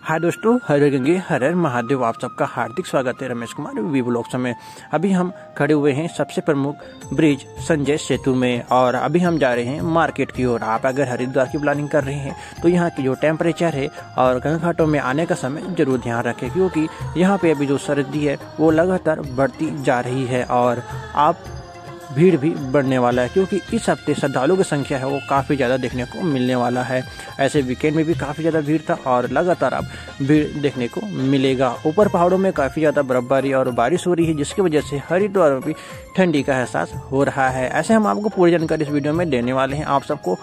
हाय दोस्तों, हर गंगे हर हर महादेव। आप सबका हार्दिक स्वागत है रमेश कुमार वी ब्लॉग्स में। अभी हम खड़े हुए हैं सबसे प्रमुख ब्रिज संजय सेतु में और अभी हम जा रहे हैं मार्केट की ओर। आप अगर हरिद्वार की प्लानिंग कर रहे हैं तो यहाँ की जो टेम्परेचर है और गंगा घाटों में आने का समय जरूर ध्यान रखें, क्योंकि यहाँ पे अभी जो सर्दी है वो लगातार बढ़ती जा रही है और आप भीड़ भी बढ़ने वाला है, क्योंकि इस हफ्ते श्रद्धालुओं की संख्या है वो काफ़ी ज़्यादा देखने को मिलने वाला है। ऐसे वीकेंड में भी काफ़ी ज़्यादा भीड़ था और लगातार अब भीड़ देखने को मिलेगा। ऊपर पहाड़ों में काफ़ी ज़्यादा बर्फबारी और बारिश हो रही है, जिसकी वजह से हरिद्वार में भी ठंडी का एहसास हो रहा है। ऐसे हम आपको पूरी जानकारी इस वीडियो में देने वाले हैं आप सबको।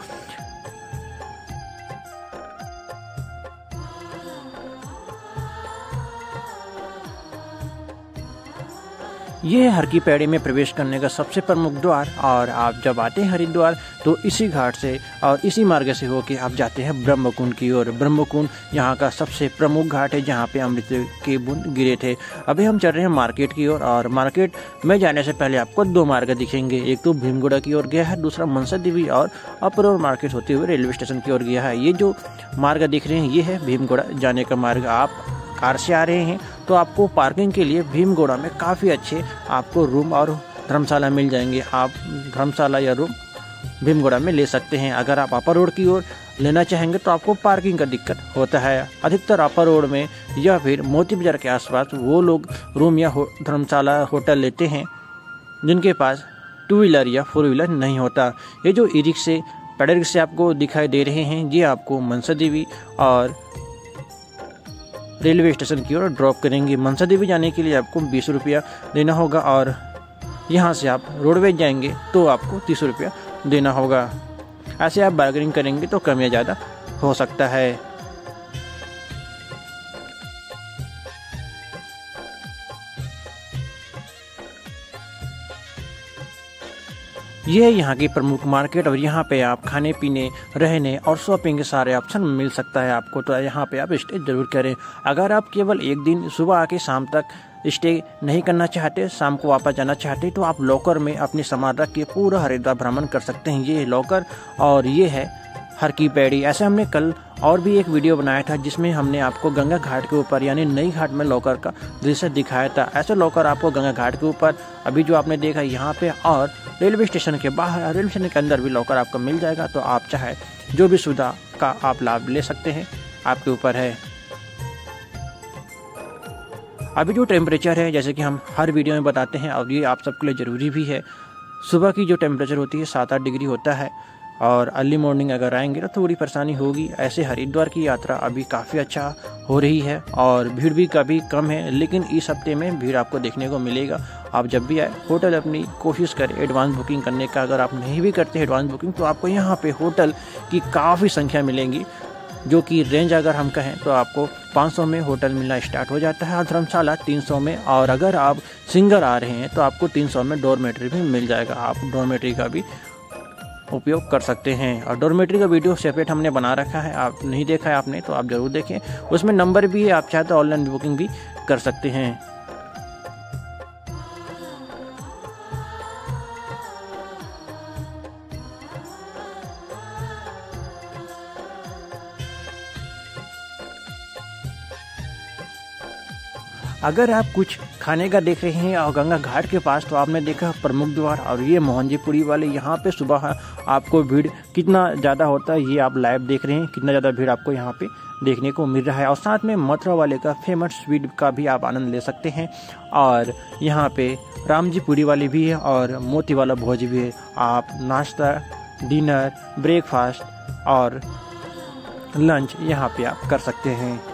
ये है हर की पैड़ी में प्रवेश करने का सबसे प्रमुख द्वार और आप जब आते हैं हरिद्वार तो इसी घाट से और इसी मार्ग से होके आप जाते हैं ब्रह्मकुंड की ओर। ब्रह्मकुंड यहाँ का सबसे प्रमुख घाट है जहाँ पे अमृत के बूंद गिरे थे। अभी हम चल रहे हैं मार्केट की ओर और मार्केट में जाने से पहले आपको दो मार्ग दिखेंगे। एक तो भीमगोड़ा की ओर गया है, दूसरा मनसा देवी और अपर मार्केट होते हुए रेलवे स्टेशन की ओर गया है। ये जो मार्ग दिख रहे हैं ये है भीमगोड़ा जाने का मार्ग। आप कार से आ रहे हैं तो आपको पार्किंग के लिए भीमगोड़ा में काफ़ी अच्छे आपको रूम और धर्मशाला मिल जाएंगे। आप धर्मशाला या रूम भीमगोड़ा में ले सकते हैं। अगर आप अपर रोड की ओर लेना चाहेंगे तो आपको पार्किंग का दिक्कत होता है। अधिकतर अपर रोड में या फिर मोती बाजार के आसपास वो लोग रूम या धर्मशाला होटल लेते हैं जिनके पास 2 व्हीलर या 4 व्हीलर नहीं होता। ये जो ई रिक्शे पैडल रिक्शे आपको दिखाई दे रहे हैं ये आपको मनसा देवी और रेलवे स्टेशन की ओर ड्रॉप करेंगे। मनसा देवी जाने के लिए आपको 20 रुपया देना होगा और यहाँ से आप रोडवेज जाएंगे तो आपको 30 रुपया देना होगा। ऐसे आप बार्गेनिंग करेंगे तो कम या ज़्यादा हो सकता है। ये है यहाँ की प्रमुख मार्केट और यहाँ पे आप खाने पीने रहने और शॉपिंग के सारे ऑप्शन मिल सकता है आपको, तो यहाँ पे आप स्टे जरूर करें। अगर आप केवल एक दिन सुबह आके शाम तक स्टे नहीं करना चाहते, शाम को वापस जाना चाहते, तो आप लॉकर में अपने सामान रख के पूरा हरिद्वार भ्रमण कर सकते हैं। ये है लॉकर और ये है हर की पैड़ी। ऐसे हमने कल और भी एक वीडियो बनाया था जिसमें हमने आपको गंगा घाट के ऊपर यानी नई घाट में लॉकर का दृश्य दिखाया था। ऐसे लॉकर आपको गंगा घाट के ऊपर अभी जो आपने देखा यहाँ पे और रेलवे स्टेशन के बाहर, रेलवे स्टेशन के अंदर भी लॉकर आपको मिल जाएगा। तो आप चाहे जो भी सुविधा का आप लाभ ले सकते हैं, आपके ऊपर है। अभी जो टेम्परेचर है जैसे कि हम हर वीडियो में बताते हैं और ये आप सबके लिए ज़रूरी भी है, सुबह की जो टेम्परेचर होती है 7-8 डिग्री होता है और अर्ली मॉर्निंग अगर आएंगे तो थोड़ी परेशानी होगी। ऐसे हरिद्वार की यात्रा अभी काफ़ी अच्छा हो रही है और भीड़ भी काफ़ी कम है, लेकिन इस हफ्ते में भीड़ आपको देखने को मिलेगा। आप जब भी आए होटल अपनी कोशिश करें एडवांस बुकिंग करने का। अगर आप नहीं भी करते एडवांस बुकिंग तो आपको यहाँ पे होटल की काफ़ी संख्या मिलेंगी, जो कि रेंज अगर हम कहें तो आपको 500 में होटल मिलना स्टार्ट हो जाता है और धर्मशाला 300 में। और अगर आप सिंगल आ रहे हैं तो आपको 300 में डॉर्मेट्री भी मिल जाएगा। आप डॉर्मेट्री का भी उपयोग कर सकते हैं और डॉर्मेट्री का वीडियो सेपरेट हमने बना रखा है, आप नहीं देखा है आपने तो आप ज़रूर देखें। उसमें नंबर भी है, आप चाहे तो ऑनलाइन बुकिंग भी कर सकते हैं। अगर आप कुछ खाने का देख रहे हैं और गंगा घाट के पास तो आपने देखा प्रमुख द्वार और ये मोहनजी पुरी वाले। यहाँ पे सुबह आपको भीड़ कितना ज़्यादा होता है ये आप लाइव देख रहे हैं, कितना ज़्यादा भीड़ आपको यहाँ पे देखने को मिल रहा है। और साथ में मथुरा वाले का फेमस स्वीट का भी आप आनंद ले सकते हैं और यहाँ पे रामजी पुरी वाली भी है और मोती वाला भोज भी है। आप नाश्ता, डिनर, ब्रेकफास्ट और लंच यहाँ पे आप कर सकते हैं।